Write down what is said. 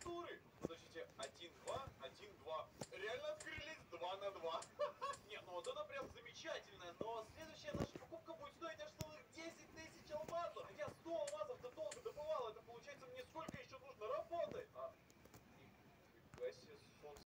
клавиатуры. Подождите, 1-2, 1-2. Реально открылись 2 на 2. Не, ну вот это прям замечательно. Но следующая наша покупка будет стоить аж целых 10 тысяч алмазов. Хотя 100 алмазов